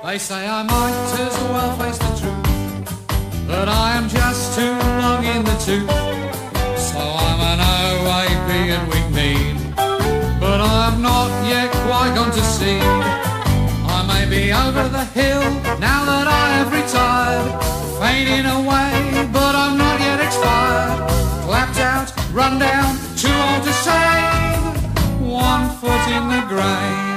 They say I might as well face the truth, that I am just too long in the tooth. So I'm an OAB and weak mean, but I'm not yet quite gone to seed. I may be over the hill now that I have retired, fading away, but I'm not yet expired. Clapped out, run down, too old to save, 1 foot in the grave.